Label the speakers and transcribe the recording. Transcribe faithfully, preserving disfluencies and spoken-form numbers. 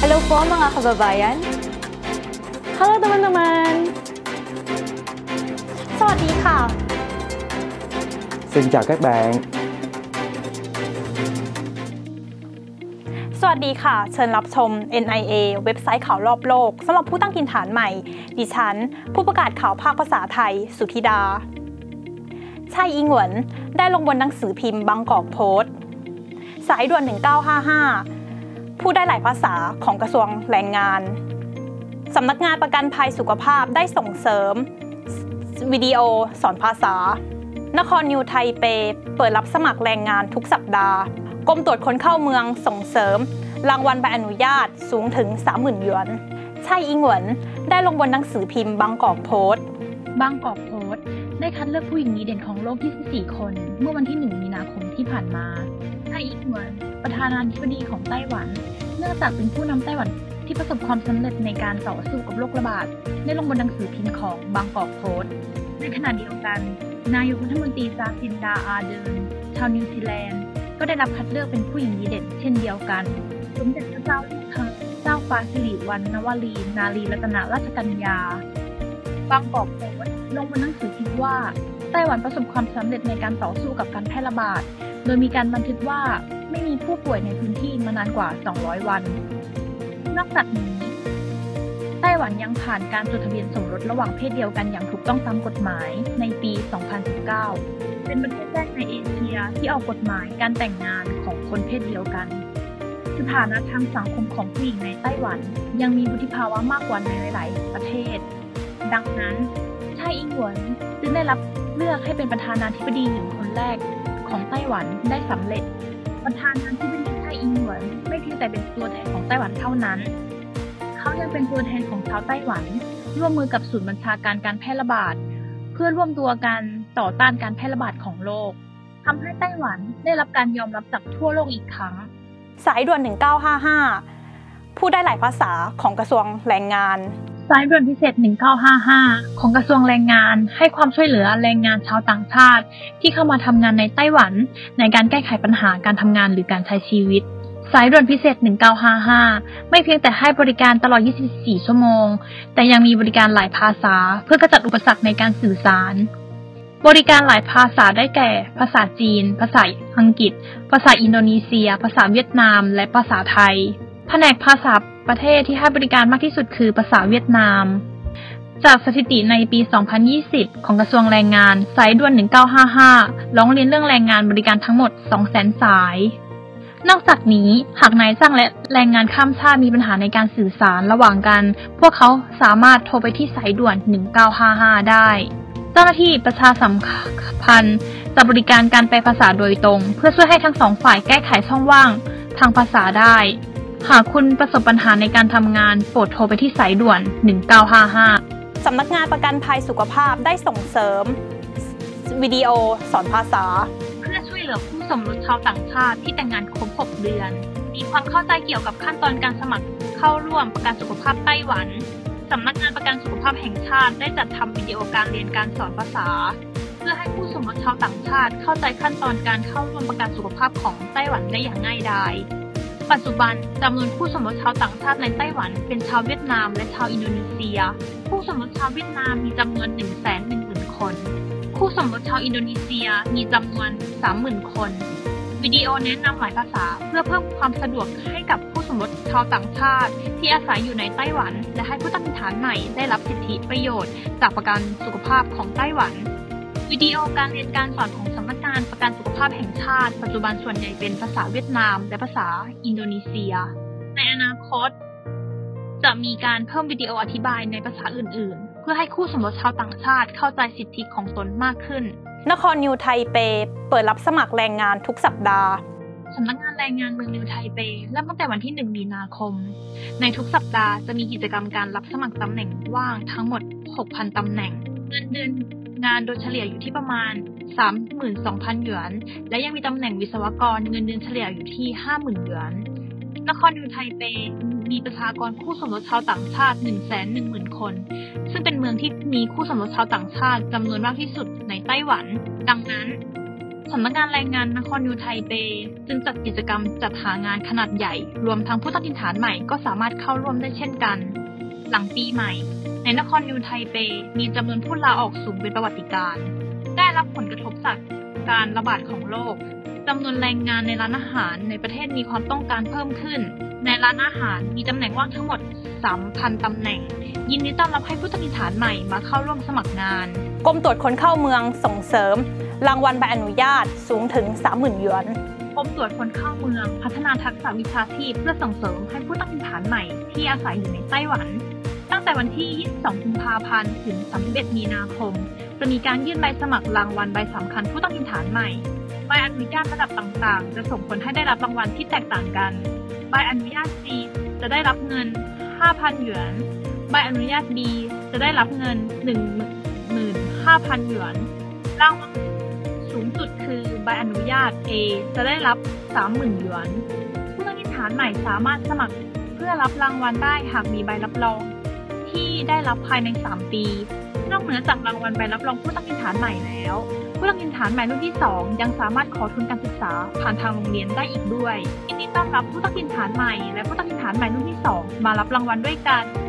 Speaker 1: Hello po mga kababayan.
Speaker 2: Hello teman-teman.
Speaker 1: สวัสดีค่ะ
Speaker 3: Xin chào các bạn.
Speaker 2: สวัสดีค่ะเชิญรับชม เอ็น ไอ เอ เว็บไซต์ข่าวรอบโลกสำหรับผู้ตั้งถิ่นฐานใหม่ดิฉันผู้ประกาศข่าวภาคภาษาไทยสุธิดาไช่อิงเหวินได้ลงบนหนังสือพิมพ์บางกอกโพสต์สายด่วนหนึ่งเก้าห้าห้าผู้ได้หลายภาษาของกระทรวงแรงงานสำนักงานประกันภัยสุขภาพได้ส่งเสริมวิดีโอสอนภาษานครนิวไทเปเปิดรับสมัครแรงงานทุกสัปดาห์กรมตรวจคนเข้าเมืองส่งเสริมรางวัลใบอนุญาตสูงถึง สามหมื่น หยวนไช่อิงเหวินได้ลงบนหนังสือพิมพ์บางกอกโพสต์บางกอกโพสต์ได้คัดเลือกผู้หญิงดีเด่นของโลกยี่สิบสี่คนเมื่อวันที่หนึ่งมีนาคมที่ผ่านมาไช่อิงเหวินประธานาธิบดีของไต้หวันเนื่องจากเป็นผู้นำไต้หวันที่ประสบความสำเร็จในการต่อสู้กับโรคระบาดได้ลงบนหนังสือพิมพ์ของบางกอกโพสต์ในขณะเดียวกันนายกรัฐมนตรีจาซินดาอาร์เดิร์นชาวนิวซีแลนด์ก็ได้รับคัดเลือกเป็นผู้หญิงดีเด่นเช่นเดียวกันสมเด็จพระเจ้าลูกเธอเจ้าฟ้าสิริวัณณวรีนารีรัตนราชกัญญาบางกอกโพสต์ลงบนหนังสือพิมพ์ว่าไต้หวันประสบความสำเร็จในการต่อสู้กับการแพร่ระบาดโดยมีการบันทึกว่าไม่มีผู้ป่วยในพื้นที่มานานกว่าสองร้อยวันนอกจากนี้ไต้หวันยังผ่านการจดทะเบียนสมรสระหว่างเพศเดียวกันอย่างถูกต้องตามกฎหมายในปี สองพันสิบเก้า เป็นประเทศแรกในเอเชียที่ออกกฎหมายการแต่งงานของคนเพศเดียวกันสถานะทางสังคมของผู้หญิงในไต้หวันยังมีวุฒิภาวะมากกว่าในหลายๆประเทศดังนั้นไช่อิงเหวินจึงได้รับเลือกให้เป็นประธานาธิบดีหญิงคนแรกของไต้หวันได้สำเร็จประธานาธิบดีไช่อิงเหวินไม่เพียงแต่เป็นตัวแทนของไต้หวันเท่านั้นเขายังเป็นตัวแทนของชาวไต้หวันร่วมมือกับศูนย์บัญชาการการแพร่ระบาดเพื่อร่วมตัวกันต่อต้านการแพร่ระบาดของโลกทำให้ไต้หวันได้รับการยอมรับจากทั่วโลกอีกครั้งสายด่วนหนึ่งเก้าห้าห้าผู้ได้หลายภาษาของกระทรวงแรงงานสายด่วนพิเศษหนึ่งเก้าห้าห้าของกระทรวงแรงงานให้ความช่วยเหลือแรงงานชาวต่างชาติที่เข้ามาทำงานในไต้หวันในการแก้ไขปัญหาการทำงานหรือการใช้ชีวิตสายด่วนพิเศษหนึ่งเก้าห้าห้าไม่เพียงแต่ให้บริการตลอดยี่สิบสี่ชั่วโมงแต่ยังมีบริการหลายภาษาเพื่อกำจัดอุปสรรคในการสื่อสารบริการหลายภาษาได้แก่ภาษาจีนภาษาอังกฤษภาษาอินโดนีเซียภาษาเวียดนามและภาษาไทยแผนกภาษาประเทศที่ให้บริการมากที่สุดคือภาษาเวียดนามจากสถิติในปี สองพันยี่สิบ ของกระทรวงแรงงานสายด่วนหนึ่งเก้าห้าห้าร้องเรียนเรื่องแรงงานบริการทั้งหมด สองแสน สายนอกจากนี้หากนายจ้างและแรงงานข้ามชาติมีปัญหาในการสื่อสารระหว่างกันพวกเขาสามารถโทรไปที่สายด่วนหนึ่งเก้าห้าห้าได้เจ้าหน้าที่ประชาสัมพันธ์จะบริการการแปลภาษาโดยตรงเพื่อช่วยให้ทั้งสองฝ่ายแก้ไขช่องว่างทางภาษาได้หากคุณประสบปัญหาในการทำงานโปรดโทรไปที่สายด่วนหนึ่งเก้าห้าห้าสำนักงานประกันภัยสุขภาพได้ส่งเสริมวิดีโอสอนภาษาเพื่อช่วยเหลือคู่สมรสชาวต่างชาติที่แต่งงานครบหกเดือนมีความเข้าใจเกี่ยวกับขั้นตอนการสมัครเข้าร่วมประกันสุขภาพไต้หวันสำนักงานประกันสุขภาพแห่งชาติได้จัดทำวิดีโอการเรียนการสอนภาษาเพื่อให้ผู้สมรสชาวต่างชาติเข้าใจขั้นตอนการเข้าร่วมประกันสุขภาพของไต้หวันได้อย่างง่ายดายปัจจุบันจำนวนผู้สมรสชาวต่างชาติในไต้หวันเป็นชาวเวียดนามและชาวอินโดนีเซียผู้สมรสชาวเวียดนามมีจำนวน หนึ่งแสนหนึ่งหมื่น คนคู่สมรสชาวอินโดนีเซียมีจำนวน สามหมื่น คนวิดีโอแนะนำหลายภาษาเพื่อเพิ่มความสะดวกให้กับผู้สมรสชาวต่างชาติที่อาศัยอยู่ในไต้หวันและให้ผู้ตั้งถิ่นฐานใหม่ได้รับสิทธิประโยชน์จากประกันสุขภาพของไต้หวันวิดีโอการเรียนการสอนของสำนักงานประกันสุขภาพแห่งชาติปัจจุบันส่วนใหญ่เป็นภาษาเวียดนามและภาษาอินโดนีเซียในอนาคตจะมีการเพิ่มวิดีโออธิบายในภาษาอื่นๆเพื่อให้คู่สมรสชาวต่างชาติเข้าใจสิทธิของตนมากขึ้นนครนิวไทเปเปิดรับสมัครแรงงานทุกสัปดาห์สำนักงานแรงงานเมืองนิวไทเปเริ่มตั้งแต่วันที่หนึ่งมีนาคมในทุกสัปดาห์จะมีกิจกรรมการรับสมัครตำแหน่งว่างทั้งหมด หกพัน ตำแหน่งเงินเดือนงานโดยเฉลี่ยอยู่ที่ประมาณ สามหมื่นสองพัน หยวนและยังมีตำแหน่งวิศวกรเงินเดือนเฉลี่ยอยู่ที่ ห้าหมื่น หยวนนครนิวไทเปมีประชากรคู่สมรสชาวต่างชาติ หนึ่งแสนหนึ่งหมื่น คนซึ่งเป็นเมืองที่มีคู่สมรสชาวต่างชาติจำนวนมากที่สุดในไต้หวันดังนั้นสำนักงานแรงงานนครนิวไทเปจึงจัดกิจกรรมจัดหางานขนาดใหญ่รวมทั้งผู้ตั้งถิ่นฐานใหม่ก็สามารถเข้าร่วมได้เช่นกันหลังปีใหม่ในนครนิวไทเปมีจำนวนผู้ลาออกสูงเป็นประวัติการณ์ได้รับผลกระทบจากการระบาดของโรคจำนวนแรงงานในร้านอาหารในประเทศมีความต้องการเพิ่มขึ้นในร้านอาหารมีตำแหน่งว่างทั้งหมด สามพัน ตำแหน่งยินดีต้อนรับให้ผู้ตั้งถิ่นฐานใหม่มาเข้าร่วมสมัครงานกรมตรวจคนเข้าเมืองส่งเสริมรางวัลใบอนุญาตสูงถึง สามหมื่น หยวนกรมตรวจคนเข้าเมืองพัฒนาทักษะวิชาชีพเพื่อส่งเสริมให้ผู้ตั้งถิ่นฐานใหม่ที่อาศัยอยู่ในไต้หวันตั้งแต่วันที่ ยี่สิบสอง กุมภาพันธ์ ถึง สามสิบเอ็ด มีนาคมจะมีการยื่นใบสมัครรางวัลใบสำคัญผู้ตั้งถิ่นฐานใหม่ใบอนุญาตระดับต่างๆจะส่งผลให้ได้รับรางวัลที่แตกต่างกันใบอนุญาต C จะได้รับเงิน ห้าพัน หยวนใบอนุญาต B จะได้รับเงิน หนึ่งหมื่นห้าพัน หยวนรางวัลสูงสุดคือใบอนุญาต A จะได้รับ สามหมื่น หยวนผู้ตั้งถิ่นฐานใหม่สามารถสมัครเพื่อรับรางวัลได้หากมีใบรับรองที่ได้รับภายใน สาม ปีนอกเหนือจากรางวัลใบรับรองผู้ตั้งถิ่นฐานใหม่แล้วผู้ตั้งถิ่นฐานใหม่รุ่นที่สองยังสามารถขอทุนการศึกษาผ่านทางโรงเรียนได้อีกด้วยยินดีต้อนรับผู้ตั้งถิ่นฐานใหม่และผู้ตั้งถิ่นฐานใหม่รุ่นที่สองมารับรางวัลด้วยกัน